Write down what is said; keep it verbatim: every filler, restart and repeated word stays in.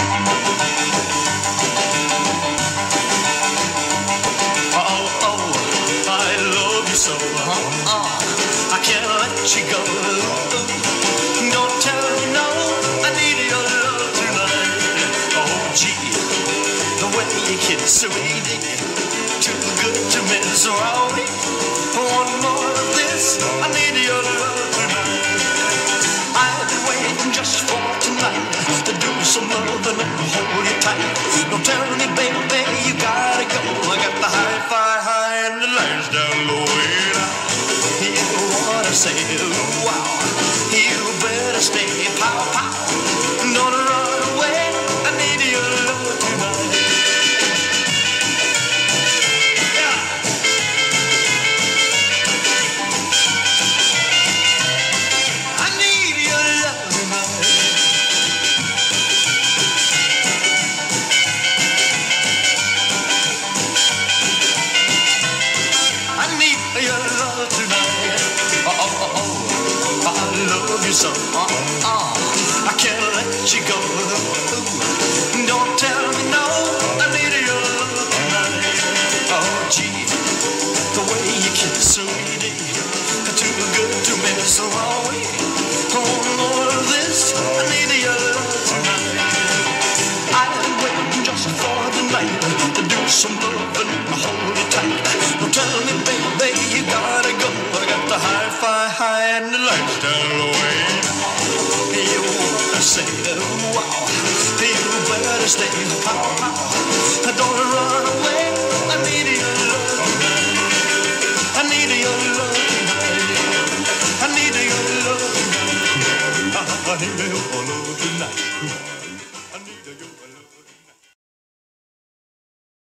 Oh, oh, I love you so. Uh-uh. I can't let you go. Don't tell me no, I need your love tonight. Oh, gee, the way you kiss, sweetie, too good to miss. Rolling, one more of this, I need your love tonight. I've been waiting just for tonight to do some loving and hold you tight. Don't tell me, baby, you gotta go. I got the hi-fi high and the lights down low. And you wanna say, wow, you better stay, pow, pow. Don't run away, I need your love tonight. Yeah. I need your love tonight. I need your love tonight. Oh, oh, oh, oh. I love you so. Uh, uh. I can't let you go. Don't tell me no. I need your love tonight. Oh, gee, the way you kiss, sweetie, too good to miss. Oh, one more of this. I need your love tonight. I've been waiting just for the night to do some loving and hold you tight. Don't tell me, baby, you gotta go. I got the hi-fi high and the lights down low. You wanna say, wow, you better stay, pow, pow. Don't run away, I need your love tonight. I need your love tonight. I need your love tonight. I need your love tonight. I need your love tonight.